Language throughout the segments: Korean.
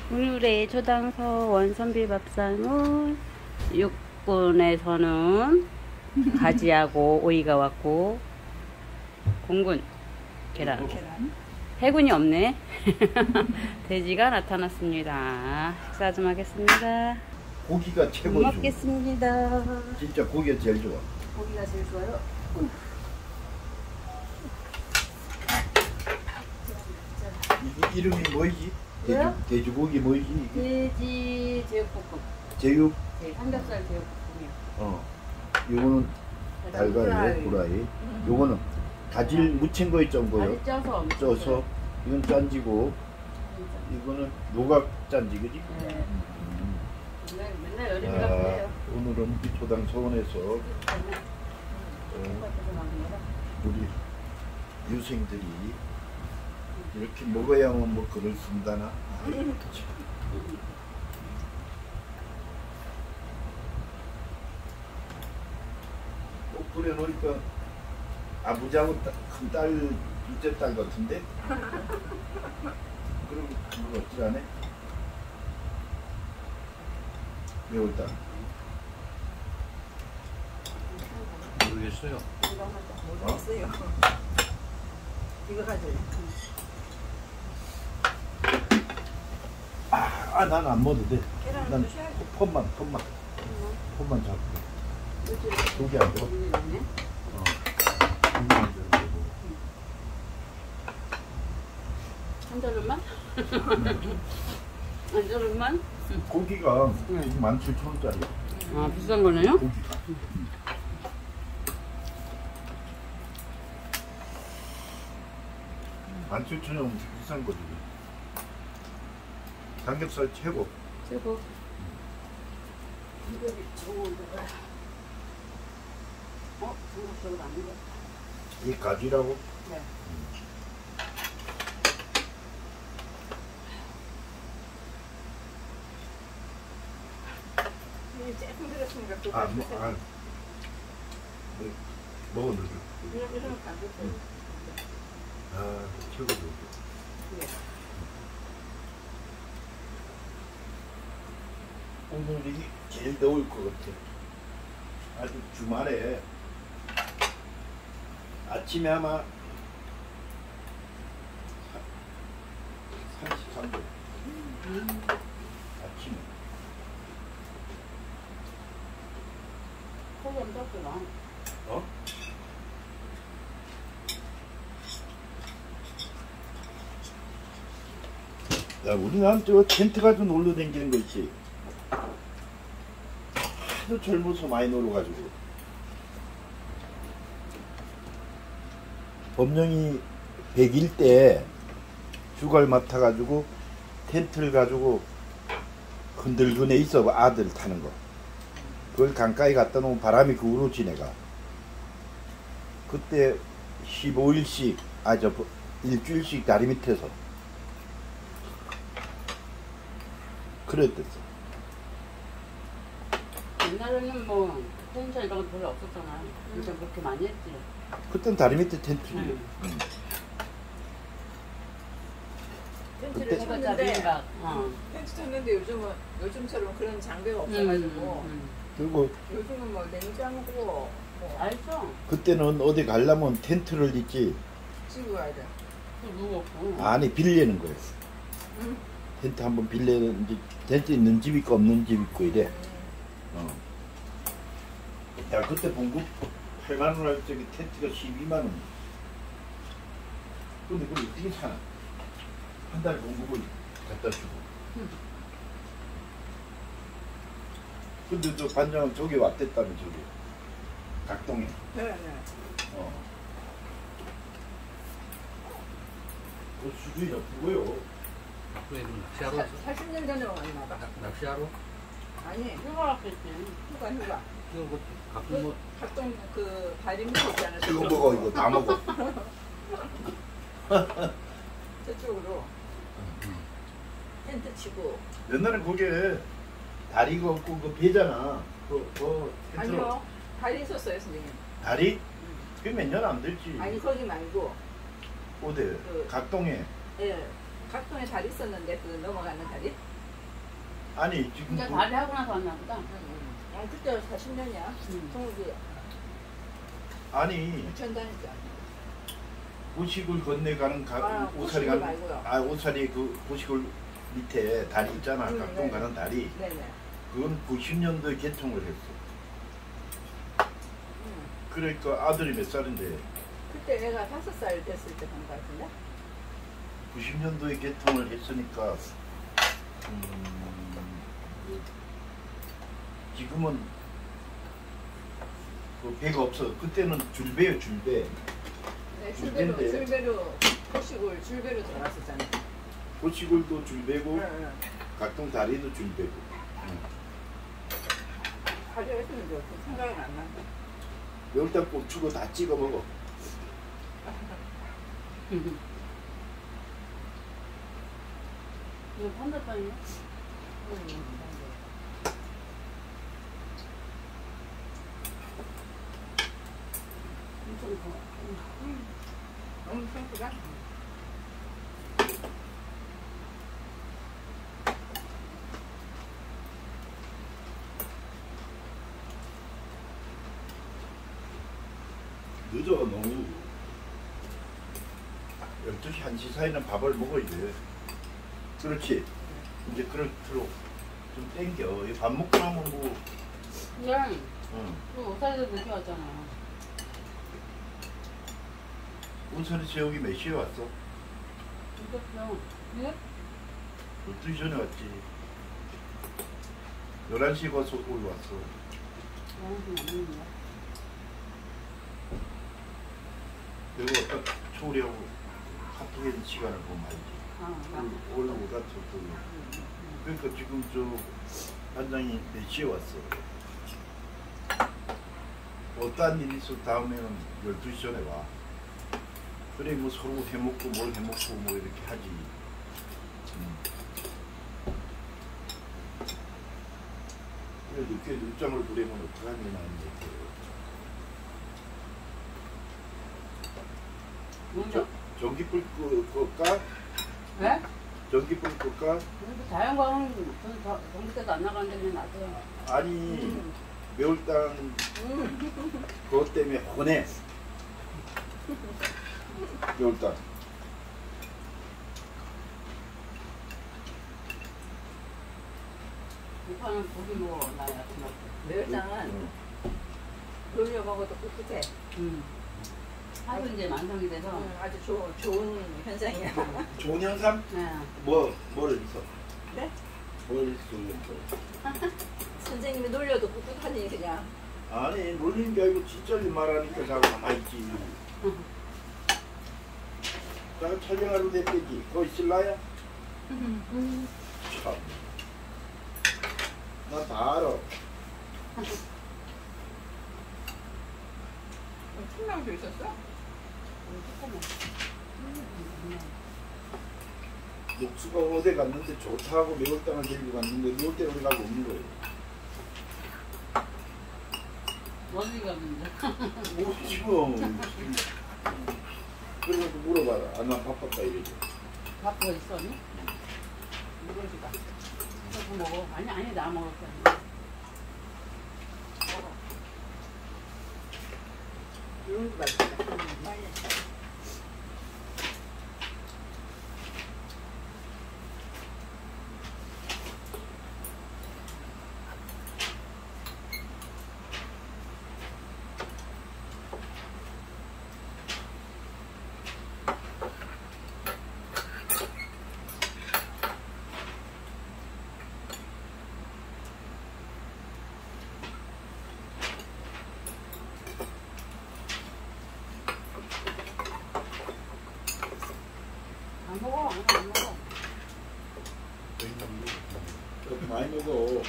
오늘의 초당서 원선비밥상은 육군에서는 가지하고 오이가 왔고, 공군 계란, 해군이 없네. 돼지가 나타났습니다. 식사 좀 하겠습니다. 고기가 최고죠. 먹겠습니다. 진짜 고기가 제일 좋아. 고기가 제일 좋아요. 이름이 뭐지? 돼지고기 뭐지? 돼지 제육볶음. 제육? 네, 삼겹살 제육볶음이요. 요거는 달걀에 후라이. 요거는 가질 묻힌 거 있죠, 뭐요? 쪄서. 이건 짠지고, 이거는 노각 짠지, 그지? 네. 맨날 여름이라 그래요. 오늘은 비초당 서원에서 우리 유생들이 이렇게 먹어야만 뭐 글을 쓴다나. 꼭 뿌려놓으니까 아버지하고 큰 딸, 둘째 딸 같은데? 그럼 그거 어찌하네? 매울 딸. 모르겠어요. 모르겠어요. 이거 가지고. 난 안 먹어도 돼. 계란을 난 드셔야지. 폰만 잡고. 두 개 안 들어? 한 저릇만? 한 저릇만? 고기가 17,000원짜리. 아, 비싼 거네요? 고기가. 17,000원 비싼 거지. 삼겹살 최고. 최고. 이거 좋은 거야. 중국적으로 아닌 거. 이 가지라고? 네. 조금 들었으니까 먹어 넣어줘. 이러면 안 됐어요. 최고죠. 오늘이 제일 더울 것 같아. 아주 주말에 아침에 아마 33도. 아침에. 거기 엄청 크다. 어? 야, 우리는 저 텐트 가지고 놀러 다니는 거 있지. 하도 젊어서 많이 놀아가지고. 범령이 100일 때 휴가를 맡아가지고 텐트를 가지고 흔들근에 있어, 아들 타는 거. 그걸 강가에 갖다 놓으면 바람이 그으로 지내가. 그때 15일씩, 일주일씩 다리 밑에서 그랬댔어. 옛날에는 뭐 텐션 이런 거 별로 없었잖아. 진짜 그렇게 많이 했지. 그땐 다리 밑에 텐트지. 텐트를 그때- 쳤는데, 텐트 쳤는데 요즘처럼 그런 장비가 없어가지고 그리고 요즘은 뭐 냉장고 뭐 알죠? 그때는 어디 가려면 텐트를 짓지. 집에 가야 돼. 또 무겁고. 아니, 빌리는 거예요. 응. 텐트 한번 빌리는, 텐트 있는 집 있고 없는 집 있고 이래. 야, 그때 봉급 8만원 할 적에 텐트가 12만원. 근데 그걸 어떻게 사나? 한 달 봉급을 갖다 주고. 근데 저 반장은 저기 왔댔다며, 저기. 각동에. 네. 그 수준이 높고요. 앞으로 낚시하러 왔어? 40년 전에 왔나 봐. 낚시하러? 아니, 휴가 갔겠지. 휴가. 이거 뭐 가끔 뭐 각종 그 다리 밑에 있잖아. 이거 먹어, 이거 다 먹어. 저쪽으로 텐트 치고. 옛날엔 거기에 다리가 없고 그 배잖아. 텐트로. 아니요, 다리 있었어요, 선생님. 다리? 그게 몇 년 안 됐지. 아니 거기 말고 어디? 각동에. 예, 각동에 다리 있었는데 그 넘어가는 다리. 아니 지금 이제 다리 하고 나서 왔나 보다. 그때 40년이야. 동욱이 아니 유치원 다녔죠. 고식을 건너가는 오사리 고식을 가는 말고요. 오사리 그 고식을 밑에 다리 있잖아. 각동 네. 가는 다리. 네네. 그건 90년도에 개통을 했어. 그러니까 아들이 몇 살인데 그때 애가 5살 됐을 때 간 거 같은데? 90년도에 개통을 했으니까 지금은 그 배가 없어. 그때는 줄배요 줄배. 네, 줄배인데. 줄배로 고식을 줄배로 돌았었잖아. 고시골도 줄배고 응. 각동 다리도 줄배고. 하려 했는데 생각은 안 난다. 일단 고추고 다 찍어 먹어. 이거 판다빵이야? 엄청 커. 엄청 크다. 늦어 너무. 12시 1시 사이는 밥을 먹어야 돼. 그렇지. 이제 그렇도록 좀 땡겨. 이밥 먹고 나면 뭐 그냥 응. 또 오사리도 늦게 왔잖아. 온천에 재욱이 몇 시에 왔어? 늦었어. 네? 12시 전에 왔지. 11시에 가서 올라왔어. 나는 좀 안 먹는다. 그리고 딱 초리하고 카톡에 시간을 보면 알지. 나. 올라오다 저 그러니까 지금 저 반장이 몇 시에 왔어? 어떠한 일이 있어 다음에는 12시 전에 와. 그래 뭐 서로 해먹고 뭘 해먹고 뭐 이렇게 하지. 그래 늦게 늦잠을 부리면 어떡하니 나는 먼저. 전기불 끌까? 왜? 전기불 끌까? 근데 자연광은 전기 때도 안 나가는데 그냥 놔둬요. 아니 매울당 그것 때문에 혼해. 매울당. 오빠는 고기 먹어. 나 야채 먹고. 매울당은 돌려 먹어도 꿋꿋해. 하도 이제 만성이 돼서. 아주 좋은 현상이야. 좋은 현상? 네. 뭐를 있어? 네? 뭘 있어? 선생님이 놀려도 꿋꿋하니 그냥. 아니 놀리는 게 아니고 진짜를 말하니까 자꾸 가만있지. 나 촬영하러 냈대지. 그거 있을라야? 참. 나 다 알아. 풍랑도 있었어? 녹수가 어디 갔는데 좋다고 매울땅을 데리고 갔는데 매울 때 어디 가고 없는 거예요. 멀리 가는데. 뭐 지금 그래서 물어봐라. 아, 난 바빴다 이러지. 밥 더 있어, 언니? 이거지다. 이거 먹어. 아니, 나 먹을 거야. 이런 거 맛있다. 많이 안 먹어. 안 먹어. 그렇게 많이 먹어.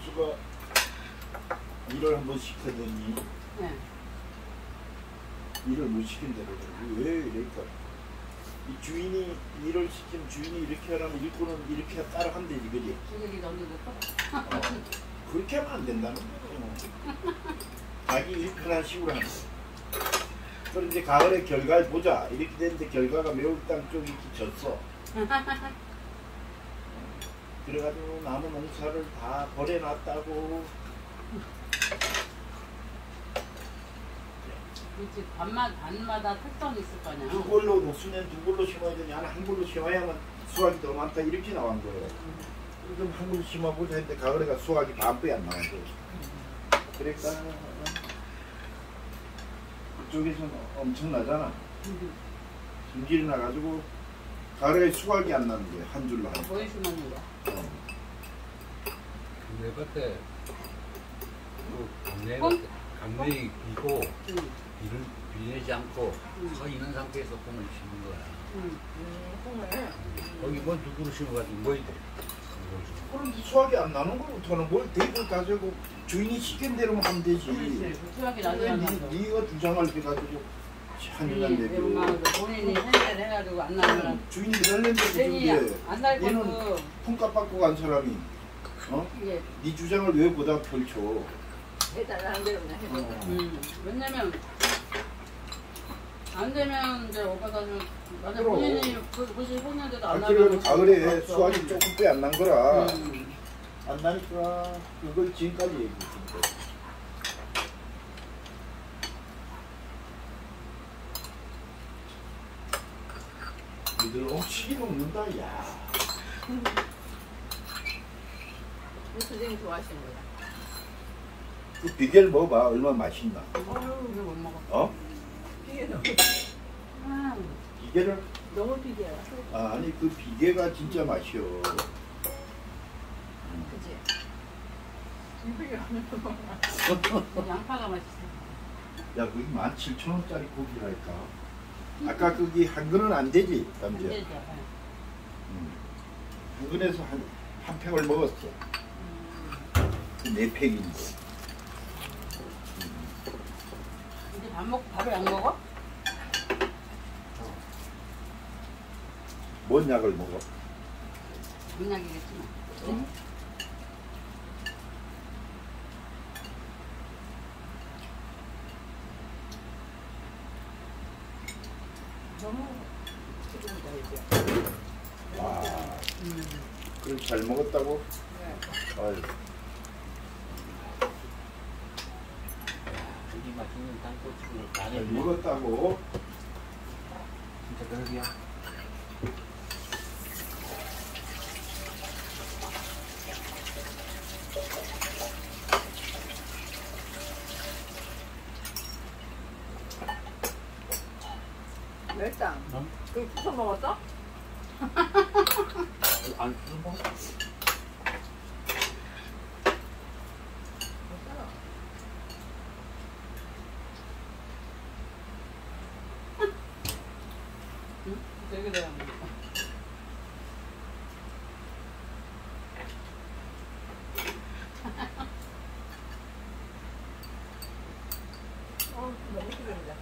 수가 일을 한번 시키더니 네. 일을 못 시킨다고 그러고 왜 이럴까? 이 주인이 일을 시키면 주인이 이렇게 하라면 일꾼은 이렇게 따라 하면 되지, 그지? 주객이 던져줬어? 어, 그렇게 하면 안 된다는 거예요. 자기 일 편한 식으로 하는 거예요. 그럼 이제 가을에 결과를 보자. 이렇게 됐는데 결과가 매울 땅 쪽이 이렇게 졌어. 그래가지고 나무 농사를 다 버려놨다고. 그렇지. 반마다 특성이 있을 거 아니야. 두 골로 녹수는 두 골로 심어야 되냐, 한 골로 심어야만 수확이 더 많다 이렇게 나온 거예요. 그럼 한 골로 심어보자 했는데 가을에가 수확이 반밖에 안 나온 거예요. 그러니까 그쪽에서는 엄청나잖아. 숨길이 나가지고 가을에 수확이 안 나는 거예요. 한 줄로 하니까. 뭐에 심었는 거야? 강내밭에 콩? 강내이 비고 응. 비를 비내지 않고 서 있는 상태에서 콩을 심는 거야. 응. 콩을. 거기 뭐 누구로 심어가지고 뭐 이래? 그럼 수확이 안 나는 거부터는 뭘 대고 가지고 주인이 시킨 대로만 하면 되지. 그렇지. 수학이 왜 나중에 한다. 네가 주장을 해가지고 한 년간 되고 본인이 핸들 해가지고 안 나면 주인이 그럴랜데 괜히 그게 안날 것도 얘는 품값 받고 간 사람이 이게 네 주장을 왜 보다 펼쳐? 해달라는 대로 그냥 해보자. 왜냐면 안 되면 이제 오빠가 좀 맞아 그럼. 본인이 그것이 했는데도 안 그래서 나면 가을에 수확이 조금 빼 안 난 거라 음. 안 나니까 그걸 지금까지 얘기했던 거야. 니들 시기 먹는다, 야. 우리 선생님 좋아하시는 거야. 그 비계를 먹어봐, 얼마나 맛있나. 이거 못 먹어. 어? 비계 너무, 아, 비계를? 너무 비계야. 아니, 그 비계가 진짜 맛이여. 그치? 비계 양파가 맛있어. 야, 거기 17,000원짜리 고기랄까? 아까 거기 한 근은 안 되지, 안 남자. 되죠. 한 근에서 한 팩을 먹었어. 네 팩인데. 이제 밥을 안 먹어? 뭔 약을 먹어? 분약이겠지만. 응? 너무 지금이다 이제. 아, 그럼 잘 먹었다고? 네. 아유, 여기 맛있는 땅꼬치를 다 잘 내고 먹었다고? 진짜 그러기야. 멸당. 응? 그걸 부숴 먹었어? 안 쓰고 되게 돼요. 너무 기름이다.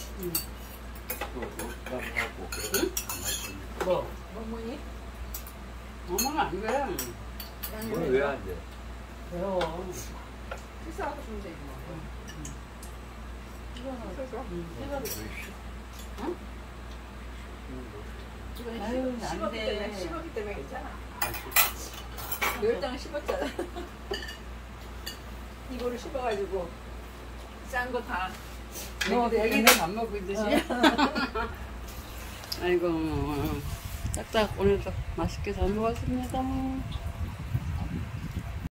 하고 그래. 안 맛있는. 뭐? 어머니? 어머는 안 돼. 오늘 왜안 돼? 배워. 식사하고 주면 되지 뭐. 그래서 이거는 아유, 안 씹었기 돼. 때문에 씹었기 때문에 괜찮아. 멸당을 씹었잖아. 이거를 씹어가지고 짠 거 다. 애기들 밥 먹고 있듯이. 아이고, 짝짝 오늘도 맛있게 잘 먹었습니다.